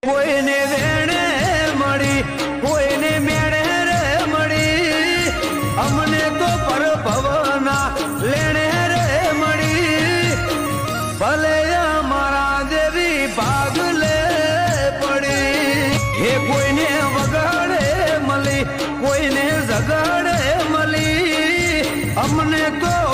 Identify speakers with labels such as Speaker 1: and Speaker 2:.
Speaker 1: કોઈને વેણે મળી કોઈને મેળે રે મળી અમને તો પરભવના લેણે રે મળી ભલે અમારા દેવી ભાગ લે પડી હે કોઈને વગાડે મળી કોઈને જગાડે મળી અમને તો